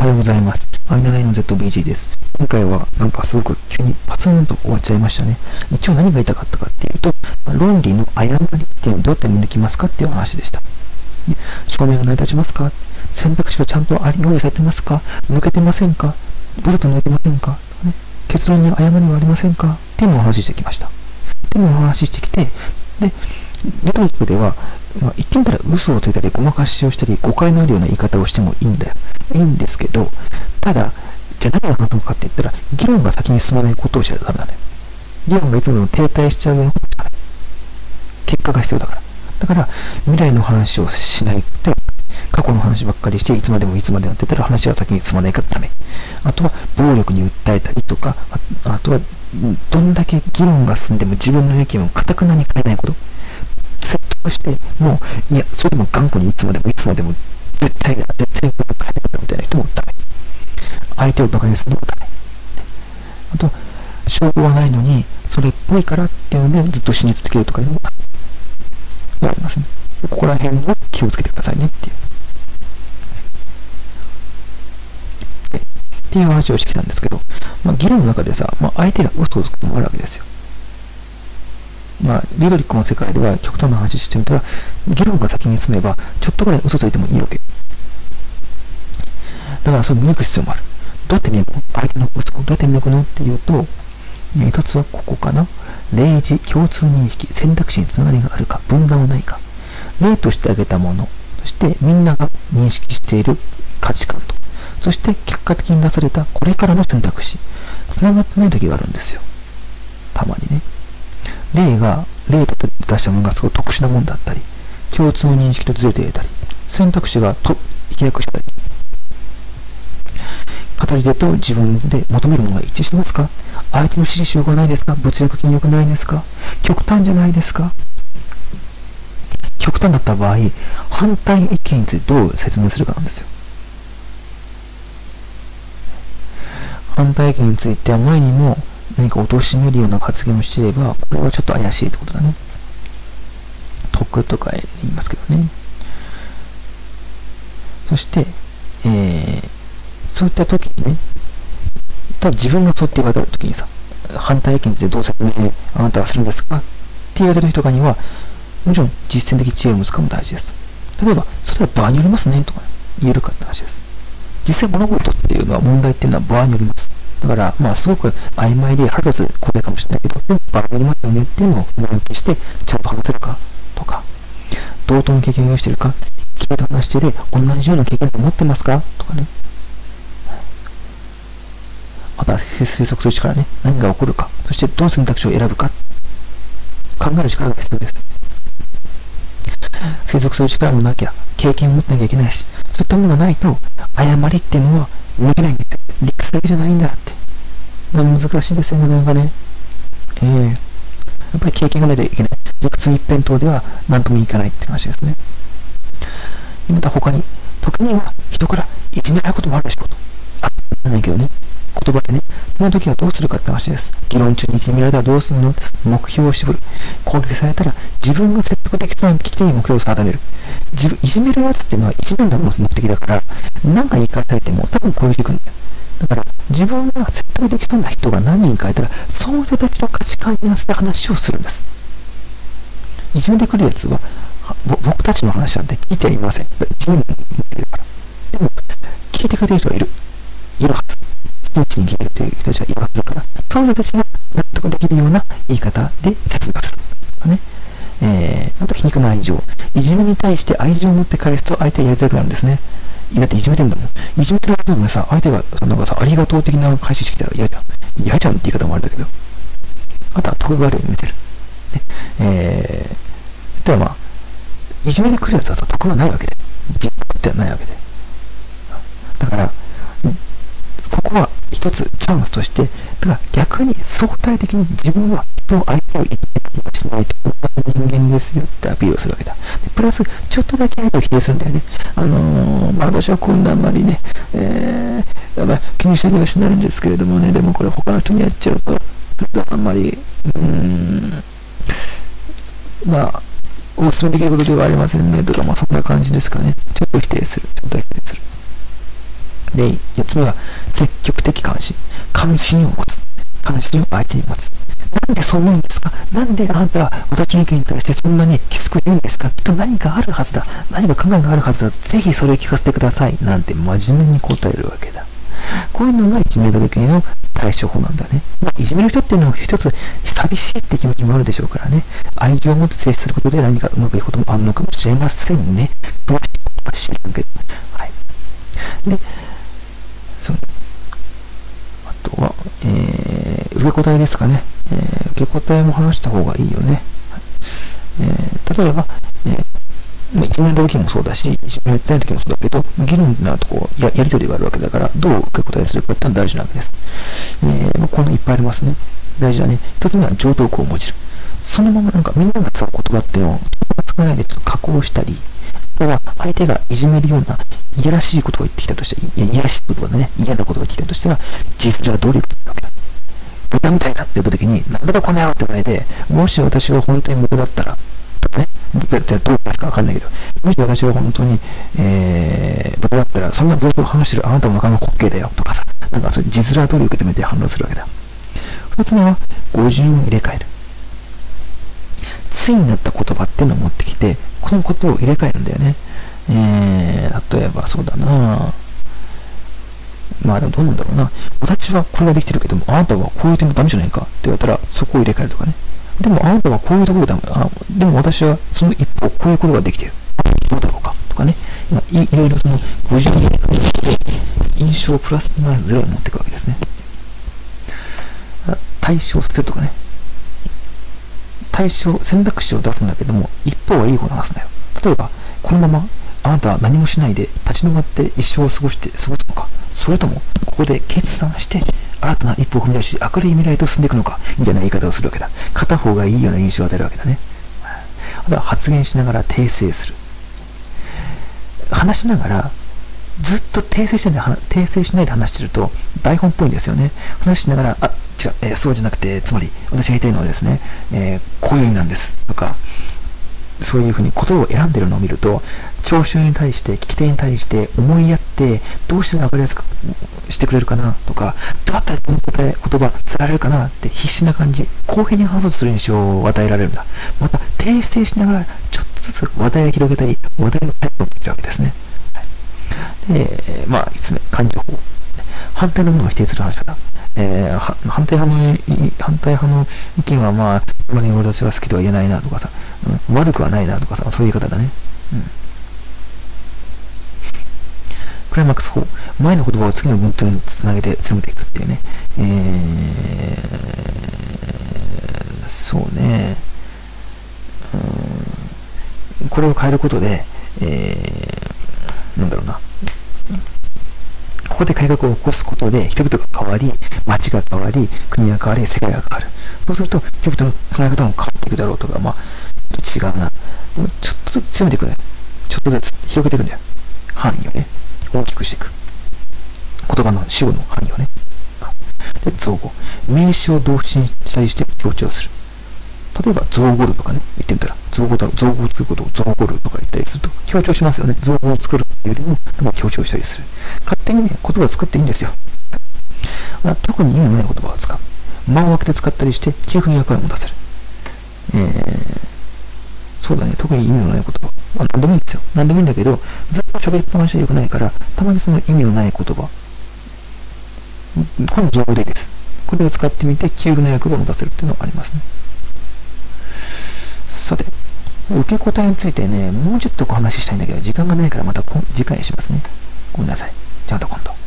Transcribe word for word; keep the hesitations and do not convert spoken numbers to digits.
おはようございます。アイナナインの ゼットビージー です。今回はなんかすごく急にパツンと終わっちゃいましたね。一応何が言いたかったかっていうと、論理の誤りっていうのをどうやって見抜きますかっていう話でした。証明が成り立ちますか？選択肢がちゃんとあり用意されてますか？抜けてませんか？わざと抜けてませんか？ね、結論に誤りはありませんか？っていうのをお話ししてきました。っていうのをお話ししてきて、で、レトリックでは、まあ、言ってみたら嘘をついたりごまかしをしたり誤解のあるような言い方をしてもいいんだよ。いいんですけど、ただ、じゃあ何が話そうかって言ったら、議論が先に進まないことをしちゃダメだね。議論がいつも停滞しちゃうようなことじゃない。結果が必要だから。だから、未来の話をしないと、過去の話ばっかりして、いつまでもいつまでもって言ったら話が先に進まないからダメ。あとは、暴力に訴えたりとか、あ, あとは、どんだけ議論が進んでも自分の意見を堅くなに変えないこと。説得して、もう、いや、それでも頑固にいつまでもいつまでも絶対だ、絶対に変えないみたいな人もダメ。相手を馬鹿にするのもダメ。あと、証拠はないのに、それっぽいからっていうのでずっと信じ続けるとかいうのもダメ。ありますね。ここら辺を気をつけてくださいねっていう。っていう話をしてきたんですけど、まあ、議論の中でさ、まあ、相手が嘘をつくこともあるわけですよ。まあ、リドリックの世界では極端な話してみたら、議論が先に進めば、ちょっとぐらい嘘ついてもいいわけ。だからそれを見抜く必要もある。どうやって見抜くの？相手の嘘をどうやって見抜くのっていうと、一つはここかな。例示、共通認識、選択肢につながりがあるか、分断はないか。例として挙げたもの、そしてみんなが認識している価値観と、そして結果的に出されたこれからの選択肢、つながってない時があるんですよ。たまにね。例が、例と出したものがすごい特殊なものだったり、共通の認識とずれていたり、選択肢がと飛躍したり、語り手と自分で求めるものが一致してますか？相手の指示しようがないですか？物欲禁欲ないですか？極端じゃないですか？極端だった場合、反対意見についてどう説明するかなんですよ。反対意見については前にも何か貶めるような発言をしていれば、これはちょっと怪しいってことだね。得とか言いますけどね。そして、えー、そういった時にね、ただ自分がそうって言われた時にさ、反対意見についてどう説明あなたはするんですかって言われた人とかには、もちろん実践的知恵を持つかも大事です。例えば、それは場合によりますねとか、ね、言えるかって話です。実際物事っていうのは問題っていうのは場合によります。だから、まあ、すごく曖昧で腹立つ答えかもしれないけど、でも場合によりますよねっていうのを思い起して、ちゃんと話せるかとか、同等の経験を用意しているか、君と話してで同じような経験を持ってますかとかね。あとは推測する力ね、何が起こるか、そしてどの選択肢を選ぶか、考える力が必要です。推測する力もなきゃ、経験を持ってなきゃいけないし、そういったものがないと、誤りっていうのは抜けないんですよ。理屈だけじゃないんだって。難しいですよね、なんかね。ええー、やっぱり経験がないといけない。理屈一辺倒では何ともいかないって話ですね。また他に、時には人からいじめられることもあるでしょうと。あ、ないけどね。言葉でね。その時はどうするかって話です。議論中にいじめられたらどうするの？目標を絞る。攻撃されたら自分が説得できそうな聞き手に目標を定める。自分、いじめるやつっていうのはいじめるのが目的だから、何か言い返されても多分攻撃してくるんだよ。だから、自分が説得できそうな人が何人かいたら、そういう人たちの価値観に合わせた話をするんです。いじめてくるやつは、僕たちの話なんて聞いちゃいません。いじめるのから。でも、聞いてくれてる人がいる。いるはず。一日に聞いてくれる人たちがいるはずだから、そういう人たちが納得できるような言い方で説明をする。ね。えー、あと皮肉な愛情。いじめに対して愛情を持って返すと相手がやりづらくなるんですね。だっていじめてんだもん。いじめてる相手もさ、相手がなんかさ、ありがとう的な返ししてきたら嫌じゃん。嫌じゃんって言い方もあるんだけど。あとは得があるように見せる。ね。えー、ではまあ、いじめで来るやつはさ、得がないわけで。実得ってはないわけで。だから、ここは一つチャンスとして、だから逆に相対的に自分は人を相手をいじめしないと人間ですよってアピールをするわけだ。でプラス、ちょっとだけ相手を否定するんだよね。あのー、まあ私はこんなあんまりね、えー、まあ、気にしたりはしないんですけれどもね、でもこれ他の人にやっちゃうと、ちょっとあんまり、うーん、まあ、お勧めできることではありませんねとか、まあそんな感じですかね。ちょっと否定する。ちょっと否定する。 で、よっつめは、積極的関心。関心を持つ。関心を相手に持つ。なんでそう思うんですか？なんであなたは私の意見に対してそんなにきつく言うんですか？きっと何かあるはずだ。何か考えがあるはずだ。ぜひそれを聞かせてください。なんて真面目に答えるわけだ。こういうのがいじめた時の対処法なんだね。まあ、いじめる人っていうのは一つ寂しいって気持ちもあるでしょうからね。愛情を持って接することで何かうまくいくこともあるのかもしれませんね。詳しいことは知らんけど。はい。で、そのあとは、えー、受け答えですかね。えー、受け答えも話した方がいいよね。はい、えー、例えば、えーまあ、いじめられた時もそうだし、いじめられてない時もそうだけど、議論になるとこうや、やりとりがあるわけだから、どう受け答えするかってのは大事なわけです。えー、まあ、こんないっぱいありますね。大事だね。一つ目は常套句を用いる。そのままなんかみんなが使う言葉っていうのを、使わないでちょっと加工したり、あとは相手がいじめるような、いやらしいことを言ってきたとして、いや、いやらしい言葉だね。嫌なことを言ってきたとしたら、実はどういうことだわけだ。豚みたいだって言った時に、なんだこの野郎って言われて、もし私は本当に豚だったら、とかね、豚ってどうですかわかんないけど、もし私は本当に、えー、豚だったら、そんな豚と話してるあなたもなかなか滑稽だよとかさ、なんかそういう字面通り受け止めて反応するわけだ。二つ目は、語順を入れ替える。対になった言葉っていうのを持ってきて、このことを入れ替えるんだよね。えー、例えばそうだなまあでもどうなんだろうな。私はこれができてるけども、あなたはこういう点がダメじゃないかって言われたら、そこを入れ替えるとかね。でもあなたはこういうところがダメ。あでも私はその一方、こういうことができている。どうだろうかとかね。い, いろいろその語順を入れ替えることで、印象をプラスマイナスゼロに持っていくわけですね。対象させるとかね。対象、選択肢を出すんだけども、一方はいい方を話すんだよ。例えば、このままあなたは何もしないで立ち止まって一生を過ごして過ごすのか、それともここで決断して新たな一歩を踏み出し明るい未来と進んでいくのかみたいな言い方をするわけだ。片方がいいような印象を与えるわけだね。あとは発言しながら訂正する。話しながらずっと訂正しないで訂正しないで話してると台本っぽいんですよね。話しながら、あ、違う、えー、そうじゃなくて、つまり私が言いたいのはですね、えー、こういう意味なんですとか、そういうふうに言葉を選んでるのを見ると、聴衆に対して、聞き手に対して思いやって、どうして分かりやすくしてくれるかなとか、どうやったらこの答え、言葉伝えられるかなって必死な感じ、公平に話そうとする印象を与えられるんだ。また、訂正しながら、ちょっとずつ話題を広げたり、話題のタイプを見るわけですね。はい、で、まあ、いつつめ、感情法。反対のものを否定する話し方。えー、反対派の、反対派の意見はまあ、あまり私は好きとは言えないなとかさ、うん、悪くはないなとかさ、そういう言い方だね。うん。クライマックス法。前の言葉を次の文頭につなげて強めていくっていうね。えー、そうね。うん、これを変えることで、えー、なんだろうな。ここで改革を起こすことで人々が変わり、街が変わり、国が変わり、世界が変わる。そうすると人々の考え方も変わっていくだろうとか、まあ、違うな。でもちょっとずつ強めていくね。ちょっとずつ広げていくんだよ。範囲をね。大きくしていく。言葉の主語の範囲をね。で、造語。名詞を動詞にしたりして強調する。例えば、造語るとかね、言ってみたら、造語だ、造語を作ることを造語るとか言ったりすると、強調しますよね。造語を作るというよりも、でも強調したりする。勝手にね、言葉を作っていいんですよ。まあ、特に意味のない言葉を使う。間を空けて使ったりして、寄付の役割を持たせる。えー、そうだね、特に意味のない言葉。まあ、何でもいいんですよ。何でもいいんだけど、ずっと喋りっぱなしは良くないから、たまにその意味のない言葉。これも造語でいいです。これを使ってみて、寄付の役割を持たせるっていうのがありますね。さて、受け答えについてね、もうちょっとお話ししたいんだけど、時間がないからまた次回にしますね。ごめんなさい。じゃあまた今度。